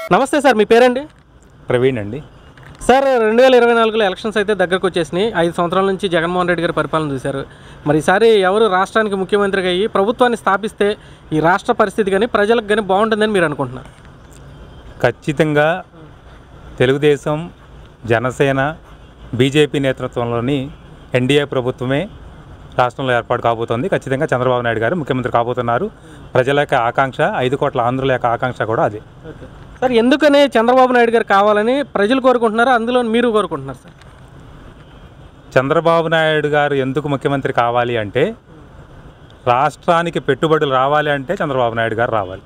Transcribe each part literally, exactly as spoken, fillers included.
నమస్తే సార్, మీ పేరండి? ప్రవీణ్ అండి. సార్, రెండు వేల ఇరవై నాలుగులో ఎలక్షన్స్ అయితే దగ్గరకు వచ్చేసినాయి. ఐదు సంవత్సరాల నుంచి జగన్మోహన్ రెడ్డి గారి పరిపాలన చూశారు. మరి ఈసారి ఎవరు రాష్ట్రానికి ముఖ్యమంత్రిగా అయ్యి ప్రభుత్వాన్ని స్థాపిస్తే ఈ రాష్ట్ర పరిస్థితి కానీ ప్రజలకు కానీ బాగుంటుందని మీరు అనుకుంటున్నారు? ఖచ్చితంగా తెలుగుదేశం, జనసేన, బీజేపీ నేతృత్వంలోని ఎన్డీఏ ప్రభుత్వమే రాష్ట్రంలో ఏర్పాటు కాబోతోంది. ఖచ్చితంగా చంద్రబాబు నాయుడు గారు ముఖ్యమంత్రి కాబోతున్నారు. ప్రజల యొక్క ఆకాంక్ష, ఐదు కోట్ల ఆంధ్రుల యొక్క ఆకాంక్ష కూడా అదే. సార్, ఎందుకని చంద్రబాబు నాయుడు గారు కావాలని ప్రజలు కోరుకుంటున్నారా, అందులో మీరు కోరుకుంటున్నారు సార్? చంద్రబాబు నాయుడు గారు ఎందుకు ముఖ్యమంత్రి కావాలి అంటే, రాష్ట్రానికి పెట్టుబడులు రావాలి అంటే చంద్రబాబు నాయుడు గారు రావాలి.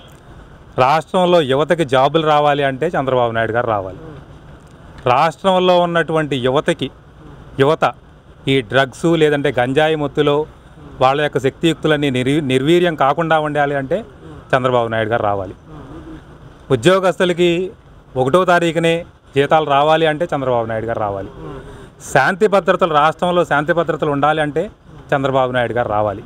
రాష్ట్రంలో యువతకి జాబులు రావాలి అంటే చంద్రబాబు నాయుడు గారు రావాలి. రాష్ట్రంలో ఉన్నటువంటి యువతకి యువత ఈ డ్రగ్స్ లేదంటే గంజాయి మొత్తులో వాళ్ళ యొక్క శక్తియుక్తులన్నీ నిర్వీ నిర్వీర్యం కాకుండా ఉండాలి అంటే చంద్రబాబు నాయుడు గారు రావాలి. ఉద్యోగస్తులకి ఒకటో తారీఖునే జీతాలు రావాలి అంటే చంద్రబాబు నాయుడు గారు రావాలి. శాంతి భద్రతలు రాష్ట్రంలో శాంతి భద్రతలు ఉండాలి అంటే చంద్రబాబు నాయుడు గారు రావాలి.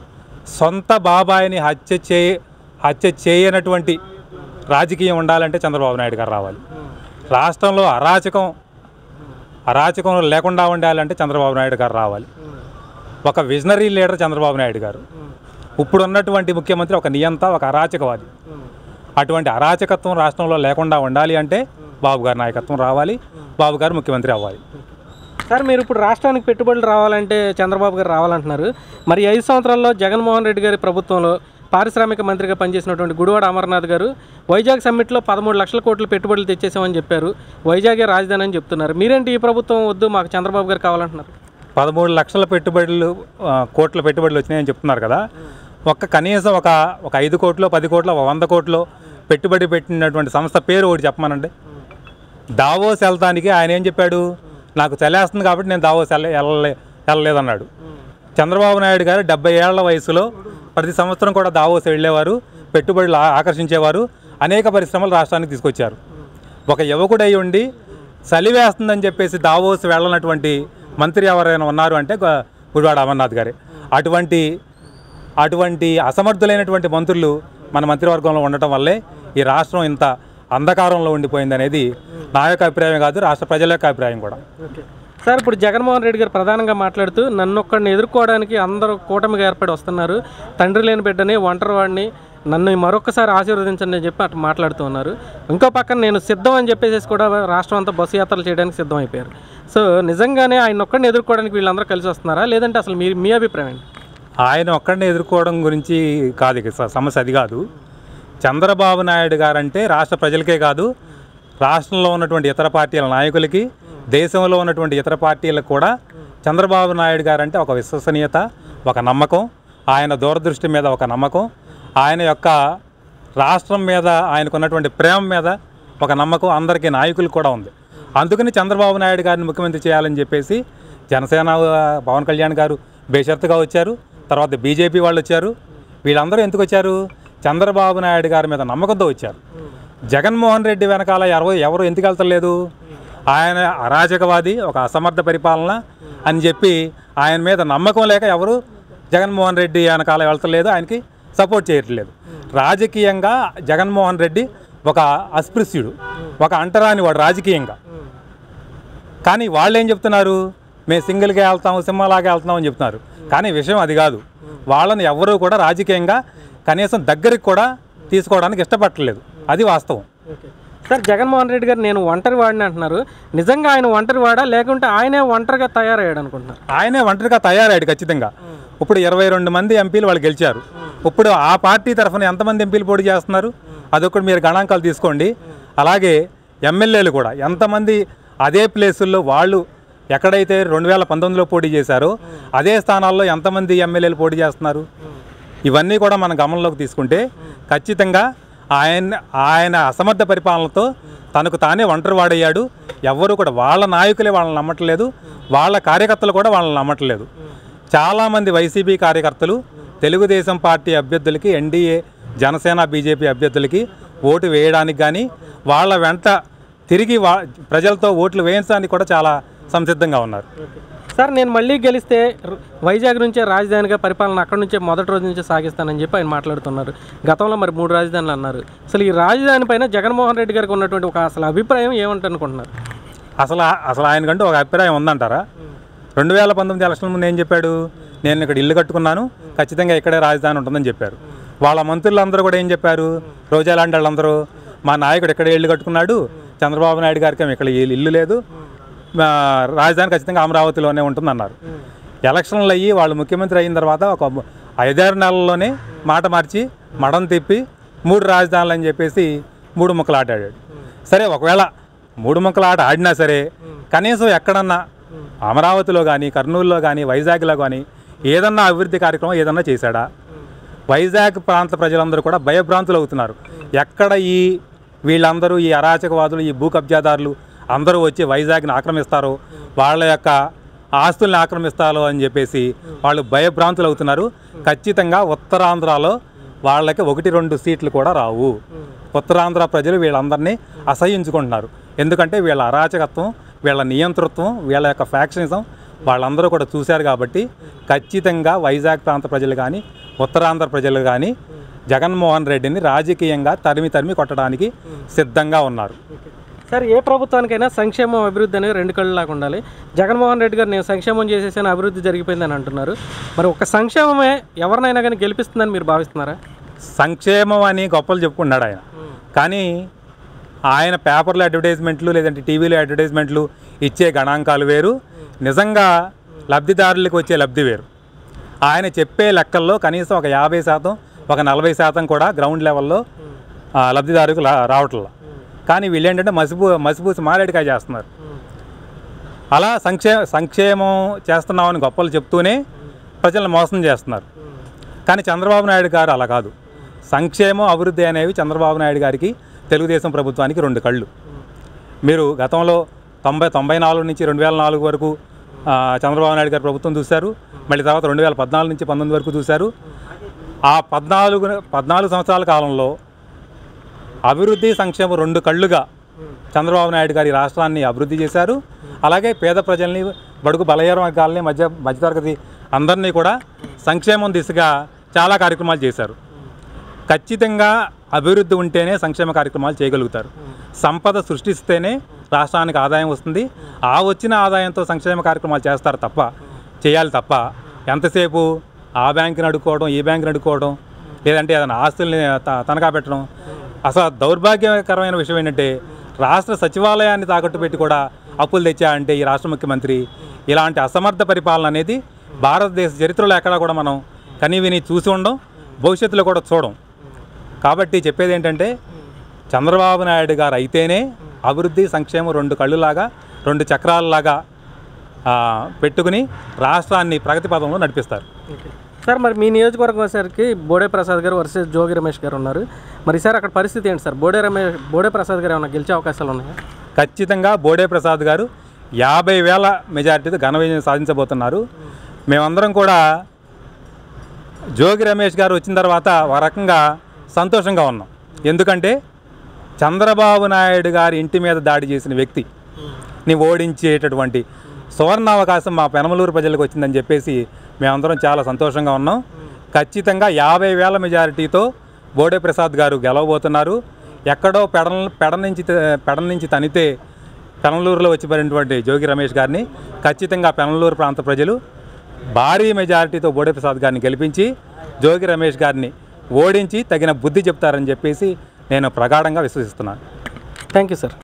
సొంత బాబాయిని హత్య చే హత్య చేయనటువంటి రాజకీయం ఉండాలంటే చంద్రబాబు నాయుడు గారు రావాలి. రాష్ట్రంలో అరాచకం అరాచకం లేకుండా ఉండాలంటే చంద్రబాబు నాయుడు గారు రావాలి. ఒక విజనరీ లీడర్ చంద్రబాబు నాయుడు గారు. ఇప్పుడు ఉన్నటువంటి ముఖ్యమంత్రి ఒక నియంత, ఒక అరాచకవాది. అటువంటి అరాచకత్వం రాష్ట్రంలో లేకుండా ఉండాలి అంటే బాబు గారి నాయకత్వం రావాలి, బాబు గారు ముఖ్యమంత్రి అవ్వాలి. సార్, మీరు ఇప్పుడు రాష్ట్రానికి పెట్టుబడులు రావాలంటే చంద్రబాబు గారు రావాలంటున్నారు. మరి ఐదు సంవత్సరాల్లో జగన్మోహన్ రెడ్డి గారి ప్రభుత్వంలో పారిశ్రామిక మంత్రిగా పనిచేసినటువంటి గుడివాడ అమర్నాథ్ గారు వైజాగ్ సమ్మిట్లో పదమూడు లక్షల కోట్ల పెట్టుబడులు తెచ్చేసామని చెప్పారు. వైజాగే రాజధాని అని చెప్తున్నారు. మీరేంటి ఈ ప్రభుత్వం వద్దు, మాకు చంద్రబాబు గారు కావాలంటున్నారు? పదమూడు లక్షల పెట్టుబడులు కోట్ల పెట్టుబడులు వచ్చినాయని చెప్తున్నారు కదా. ఒక్క కనీసం ఒక ఒక ఐదు కోట్లు పది కోట్లు ఒక వంద కోట్లు పెట్టుబడి పెట్టినటువంటి సంస్థ పేరు ఒకటి చెప్పమనండి. దావోస్ వెళ్తానికి ఆయన ఏం చెప్పాడు? నాకు చలేస్తుంది కాబట్టి నేను దావోస్ వెళ్ళ వెళ్ళలే వెళ్ళలేదన్నాడు. చంద్రబాబు నాయుడు గారు డెబ్బై ఏళ్ల వయసులో ప్రతి సంవత్సరం కూడా దావోస్ వెళ్ళేవారు, పెట్టుబడులు ఆకర్షించేవారు, అనేక పరిశ్రమలు రాష్ట్రానికి తీసుకొచ్చారు. ఒక యువకుడై ఉండి చలివేస్తుందని చెప్పేసి దావోస్ వెళ్ళనటువంటి మంత్రి ఎవరైనా ఉన్నారు అంటే గుడివాడ అమర్నాథ్ గారే. అటువంటి అటువంటి అసమర్థులైనటువంటి మంత్రులు మన మంత్రివర్గంలో ఉండటం వల్లే ఈ రాష్ట్రం ఇంత అంధకారంలో ఉండిపోయింది అనేది నా యొక్క అభిప్రాయం కాదు, రాష్ట్ర ప్రజల యొక్క అభిప్రాయం కూడా. సార్, ఇప్పుడు జగన్మోహన్ రెడ్డి గారు ప్రధానంగా మాట్లాడుతూ నన్ను ఒక్కడిని ఎదుర్కోవడానికి అందరూ కూటమిగా ఏర్పడి వస్తున్నారు, తండ్రి లేని బిడ్డని, ఒంటరి వాడిని, నన్ను మరొకసారి ఆశీర్వదించండి అని చెప్పి అటు మాట్లాడుతూ ఉన్నారు. ఇంకో పక్కన నేను సిద్ధం అని చెప్పేసి కూడా రాష్ట్రం అంతా బస్సు యాత్రలు చేయడానికి సిద్ధం అయిపోయారు. సో నిజంగానే ఆయన ఒక్కడిని ఎదుర్కోవడానికి వీళ్ళందరూ కలిసి వస్తున్నారా, లేదంటే అసలు మీ మీ అభిప్రాయం ఏంటి? ఆయన ఒక్కడిని ఎదుర్కోవడం గురించి కాదు ఇక సమస్య, అది కాదు. చంద్రబాబు నాయుడు గారంటే రాష్ట్ర ప్రజలకే కాదు, రాష్ట్రంలో ఉన్నటువంటి ఇతర పార్టీల నాయకులకి, దేశంలో ఉన్నటువంటి ఇతర పార్టీలకు కూడా చంద్రబాబు నాయుడు గారంటే ఒక విశ్వసనీయత, ఒక నమ్మకం, ఆయన దూరదృష్టి మీద ఒక నమ్మకం, ఆయన యొక్క రాష్ట్రం మీద ఆయనకున్నటువంటి ప్రేమ మీద ఒక నమ్మకం అందరికీ నాయకులు కూడా ఉంది. అందుకని చంద్రబాబు నాయుడు గారిని ముఖ్యమంత్రి చేయాలని చెప్పేసి జనసేన పవన్ కళ్యాణ్ గారు బేషరతుగా వచ్చారు. తర్వాత బీజేపీ వాళ్ళు వచ్చారు. వీళ్ళందరూ ఎందుకు వచ్చారు? చంద్రబాబు నాయుడు గారి మీద నమ్మకంతో వచ్చారు. జగన్మోహన్ రెడ్డి వెనకాల ఎవరు ఎవరు ఎందుకు వెళ్తలేదు? ఆయన అరాజకవాది, ఒక అసమర్థ పరిపాలన అని చెప్పి ఆయన మీద నమ్మకం లేక ఎవరు జగన్మోహన్ రెడ్డి వెనకాల వెళ్తలేదు, ఆయనకి సపోర్ట్ చేయట్లేదు. రాజకీయంగా జగన్మోహన్ రెడ్డి ఒక అస్పృశ్యుడు, ఒక అంటరాని వాడు రాజకీయంగా. కానీ వాళ్ళు ఏం చెప్తున్నారు? మేము సింగిల్గా వెళ్తాము, సింహలాగా వెళ్తున్నాం అని చెప్తున్నారు. కానీ విషయం అది కాదు. వాళ్ళని ఎవరూ కూడా రాజకీయంగా కనీసం దగ్గరికి కూడా తీసుకోవడానికి ఇష్టపడట్లేదు, అది వాస్తవం. సార్, జగన్మోహన్ రెడ్డి గారు నేను ఒంటరి వాడిని అంటున్నారు. నిజంగా ఆయన ఒంటరి వాడా, లేకుంటే ఆయనే ఒంటరిగా తయారయ్యాడు అనుకుంటున్నారు? ఆయనే ఒంటరిగా తయారయ్యాడు ఖచ్చితంగా. ఇప్పుడు ఇరవై రెండు మంది ఎంపీలు వాళ్ళు గెలిచారు. ఇప్పుడు ఆ పార్టీ తరఫున ఎంతమంది ఎంపీలు పోటీ చేస్తున్నారు అదొకటి మీరు గణాంకాలు తీసుకోండి. అలాగే ఎమ్మెల్యేలు కూడా ఎంతమంది అదే ప్లేసుల్లో వాళ్ళు ఎక్కడైతే రెండు వేల పంతొమ్మిదిలో పోటీ చేశారో అదే స్థానాల్లో ఎంతమంది ఎమ్మెల్యేలు పోటీ చేస్తున్నారు? ఇవన్నీ కూడా మనం గమనంలోకి తీసుకుంటే ఖచ్చితంగా ఆయన ఆయన అసమర్థ పరిపాలనతో తనకు తానే ఒంటరి వాడయ్యాడు. ఎవ్వరూ కూడా వాళ్ళ నాయకులే వాళ్ళని నమ్మట్లేదు, వాళ్ళ కార్యకర్తలు కూడా వాళ్ళని నమ్మట్లేదు. చాలామంది వైసీపీ కార్యకర్తలు తెలుగుదేశం పార్టీ అభ్యర్థులకి, ఎన్డీఏ జనసేన బీజేపీ అభ్యర్థులకి ఓటు వేయడానికి కానీ వాళ్ళ వెంట తిరిగి వా ప్రజలతో ఓట్లు వేయించడానికి కూడా చాలా సంసిద్ధంగా ఉన్నారు. సార్ నేను మళ్ళీ గెలిస్తే వైజాగ్ నుంచే రాజధానిగా పరిపాలన అక్కడ నుంచే మొదటి రోజు నుంచే సాగిస్తానని చెప్పి ఆయన మాట్లాడుతున్నారు. గతంలో మరి మూడు రాజధానులు అన్నారు. అసలు ఈ రాజధాని పైన జగన్మోహన్ రెడ్డి గారికి ఉన్నటువంటి ఒక అసలు అభిప్రాయం ఏమంటనుకుంటున్నారు? అసలు అసలు ఆయనకంటూ ఒక అభిప్రాయం ఉందంటారా? రెండు వేల పంతొమ్మిది ఎలక్షన్ ముందు ఏం చెప్పాడు? నేను ఇక్కడ ఇల్లు కట్టుకున్నాను, ఖచ్చితంగా ఇక్కడే రాజధాని ఉంటుందని చెప్పారు. వాళ్ళ మంత్రులందరూ కూడా ఏం చెప్పారు? రోజా లాంటి వాళ్ళందరూ మా నాయకుడు ఇక్కడే ఇల్లు కట్టుకున్నాడు, చంద్రబాబు నాయుడు గారికి ఏమి ఇక్కడ ఇల్లు లేదు, రాజధాని ఖచ్చితంగా అమరావతిలోనే ఉంటుందన్నారు. ఎలక్షన్లు అయ్యి వాళ్ళు ముఖ్యమంత్రి అయిన తర్వాత ఒక ఐదారు నెలల్లోనే మాట మార్చి మడం తిప్పి మూడు రాజధానులు అని చెప్పేసి మూడు ముక్కలు ఆట ఆడాడు. సరే, ఒకవేళ మూడు ముక్కలు ఆట ఆడినా సరే కనీసం ఎక్కడన్నా అమరావతిలో కానీ, కర్నూలులో కానీ, వైజాగ్లో కానీ ఏదన్నా అభివృద్ధి కార్యక్రమం ఏదన్నా చేశాడా? వైజాగ్ ప్రాంత ప్రజలందరూ కూడా భయభ్రాంతులు అవుతున్నారు. ఎక్కడ ఈ వీళ్ళందరూ ఈ అరాచకవాదులు, ఈ భూ కబ్జాదారులు అందరూ వచ్చి వైజాగ్ని ఆక్రమిస్తారో, వాళ్ళ యొక్క ఆస్తుల్ని ఆక్రమిస్తారో అని చెప్పేసి వాళ్ళు భయభ్రాంతులు అవుతున్నారు. ఖచ్చితంగా ఉత్తరాంధ్రలో వాళ్ళకి ఒకటి రెండు సీట్లు కూడా రావు. ఉత్తరాంధ్ర ప్రజలు వీళ్ళందరినీ అసహ్యించుకుంటున్నారు. ఎందుకంటే వీళ్ళ అరాచకత్వం, వీళ్ళ నియంతృత్వం, వీళ్ళ యొక్క ఫ్యాక్షనిజం వాళ్ళందరూ కూడా చూశారు. కాబట్టి ఖచ్చితంగా వైజాగ్ ప్రాంత ప్రజలు కానీ, ఉత్తరాంధ్ర ప్రజలు కానీ జగన్మోహన్ రెడ్డిని రాజకీయంగా తరిమి తరిమి కొట్టడానికి సిద్ధంగా ఉన్నారు. సార్, ఏ ప్రభుత్వానికైనా సంక్షేమం అభివృద్ధి అనేది రెండు కళ్ళలాగా ఉండాలి. జగన్మోహన్ రెడ్డి గారు నేను సంక్షేమం చేసేసాను, అభివృద్ధి జరిగిపోయిందని అంటున్నారు. మరి ఒక సంక్షేమమే ఎవరినైనా కానీ గెలిపిస్తుందని మీరు భావిస్తున్నారా? సంక్షేమం అని గొప్పలు చెప్పుకున్నాడు ఆయన. కానీ ఆయన పేపర్లో అడ్వర్టైజ్మెంట్లు లేదంటే టీవీలో అడ్వర్టైజ్మెంట్లు ఇచ్చే గణాంకాలు వేరు, నిజంగా లబ్ధిదారులకు వచ్చే లబ్ధి వేరు. ఆయన చెప్పే లెక్కల్లో కనీసం ఒక యాభై శాతం ఒక నలభై శాతం కూడా గ్రౌండ్ లెవెల్లో లబ్ధిదారులకు రావట్లా. కానీ వీళ్ళు ఏంటంటే మసిపూ మసిపూసి మారేడుకాయ చేస్తున్నారు. అలా సంక్షే సంక్షేమం చేస్తున్నామని గొప్పలు చెప్తూనే ప్రజలను మోసం చేస్తున్నారు. కానీ చంద్రబాబు నాయుడు గారు అలా కాదు. సంక్షేమం, అభివృద్ధి అనేవి చంద్రబాబు నాయుడు గారికి, తెలుగుదేశం ప్రభుత్వానికి రెండు కళ్ళు. మీరు గతంలో తొంభై తొంభై నాలుగు నుంచి రెండు వేల నాలుగు వరకు చంద్రబాబు నాయుడు గారి ప్రభుత్వం చూశారు. మళ్ళీ తర్వాత రెండు వేల పద్నాలుగు నుంచి పంతొమ్మిది వరకు చూశారు. ఆ పద్నాలుగు పద్నాలుగు సంవత్సరాల కాలంలో అభివృద్ధి, సంక్షేమం రెండు కళ్ళుగా చంద్రబాబు నాయుడు గారి రాష్ట్రాన్ని అభివృద్ధి చేశారు. అలాగే పేద ప్రజల్ని, బడుగు బలహీన వర్గాలని, మధ్య మధ్యతరగతి అందరినీ కూడా సంక్షేమం దిశగా చాలా కార్యక్రమాలు చేశారు. ఖచ్చితంగా అభివృద్ధి ఉంటేనే సంక్షేమ కార్యక్రమాలు చేయగలుగుతారు. సంపద సృష్టిస్తేనే రాష్ట్రానికి ఆదాయం వస్తుంది. ఆ వచ్చిన ఆదాయంతో సంక్షేమ కార్యక్రమాలు చేస్తారు తప్ప, చేయాలి తప్ప ఎంతసేపు ఆ బ్యాంకుని అడుక్కోవడం, ఈ బ్యాంకుని అడుక్కోవడం, లేదంటే ఏదైనా ఆస్తుల్ని తనఖా పెట్టడం. అసలు దౌర్భాగ్యకరమైన విషయం ఏంటంటే రాష్ట్ర సచివాలయాన్ని తాకట్టు పెట్టి కూడా అప్పులు తెచ్చా అంటే ఈ రాష్ట్ర ముఖ్యమంత్రి ఇలాంటి అసమర్థ పరిపాలన అనేది భారతదేశ చరిత్రలో ఎక్కడా కూడా మనం కనీవిని చూసి ఉండం, భవిష్యత్తులో కూడా చూడం. కాబట్టి చెప్పేది ఏంటంటే చంద్రబాబు నాయుడు గారు అయితేనే అభివృద్ధి, సంక్షేమం రెండు కళ్ళులాగా, రెండు చక్రాలలాగా పెట్టుకుని రాష్ట్రాన్ని ప్రగతి పదంలో నడిపిస్తారు. సార్, మరి మీ నియోజకవర్గం వచ్చేసరికి బోడే ప్రసాద్ గారు వర్సెస్ జోగి రమేష్ గారు ఉన్నారు. మరి సార్ అక్కడ పరిస్థితి ఏంటి సార్? బోడే రమేష్ బోడే ప్రసాద్ గారు ఏమైనా గెలిచే అవకాశాలు ఉన్నాయా? ఖచ్చితంగా బోడే ప్రసాద్ గారు యాభై వేల మెజారిటీతో ఘన విజయం సాధించబోతున్నారు. మేమందరం కూడా జోగి రమేష్ గారు వచ్చిన తర్వాత ఒక రకంగా సంతోషంగా ఉన్నాం. ఎందుకంటే చంద్రబాబు నాయుడు గారి ఇంటి మీద దాడి చేసిన వ్యక్తిని ఓడించేటటువంటి సువర్ణావకాశం మా పెనమలూరు ప్రజలకు వచ్చిందని చెప్పేసి మేమందరం చాలా సంతోషంగా ఉన్నాం. ఖచ్చితంగా యాభై వేల మెజారిటీతో బోడే ప్రసాద్ గారు గెలవబోతున్నారు. ఎక్కడో పెడ పెడ నుంచి పెడ నుంచి తనితే పెనమలూరులో వచ్చి పడినటువంటి జోగి రమేష్ గారిని ఖచ్చితంగా పెనమలూరు ప్రాంత ప్రజలు భారీ మెజారిటీతో బోడే ప్రసాద్ గారిని గెలిపించి జోగి రమేష్ గారిని ఓడించి తగిన బుద్ధి చెప్తారని చెప్పేసి నేను ప్రగాఢంగా విశ్వసిస్తున్నాను. Thank you sir.